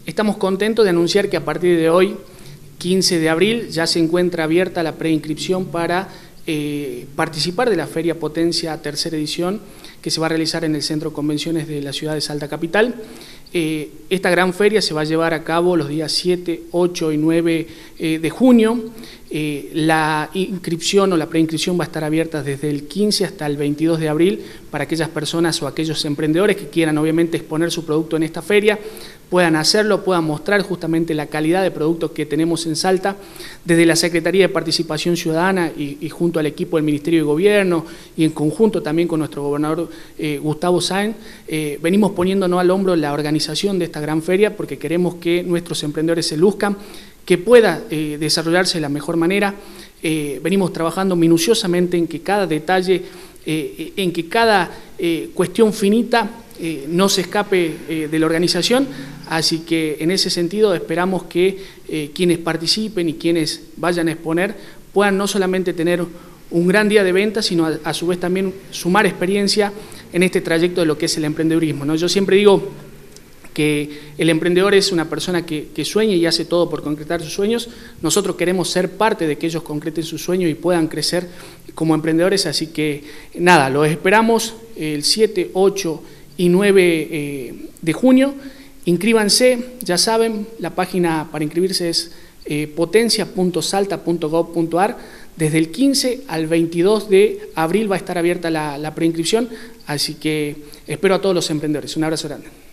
Estamos contentos de anunciar que a partir de hoy, 15 de abril, ya se encuentra abierta la preinscripción para participar de la Feria Potencia tercera edición que se va a realizar en el Centro de Convenciones de la ciudad de Salta Capital. Esta gran feria se va a llevar a cabo los días 7, 8 y 9 de junio. La inscripción o la preinscripción va a estar abierta desde el 15 hasta el 22 de abril para aquellas personas o aquellos emprendedores que quieran obviamente exponer su producto en esta feria, puedan hacerlo, puedan mostrar justamente la calidad de productos que tenemos en Salta. Desde la Secretaría de Participación Ciudadana y junto al equipo del Ministerio de Gobierno y en conjunto también con nuestro gobernador Gustavo Sáenz, venimos poniéndonos al hombro la organización de esta gran feria porque queremos que nuestros emprendedores se luzcan, que pueda desarrollarse de la mejor manera. Venimos trabajando minuciosamente en que cada detalle, en que cada cuestión finita no se escape de la organización, así que en ese sentido esperamos que quienes participen y quienes vayan a exponer puedan no solamente tener un gran día de venta, sino a su vez también sumar experiencia en este trayecto de lo que es el emprendedurismo, ¿no? Yo siempre digo que el emprendedor es una persona que sueña y hace todo por concretar sus sueños. Nosotros queremos ser parte de que ellos concreten sus sueños y puedan crecer como emprendedores, así que nada, los esperamos el 7, 8 y 9 de junio. Inscríbanse, ya saben, la página para inscribirse es potencia.salta.gov.ar. Desde el 15 al 22 de abril va a estar abierta la preinscripción, así que espero a todos los emprendedores. Un abrazo grande.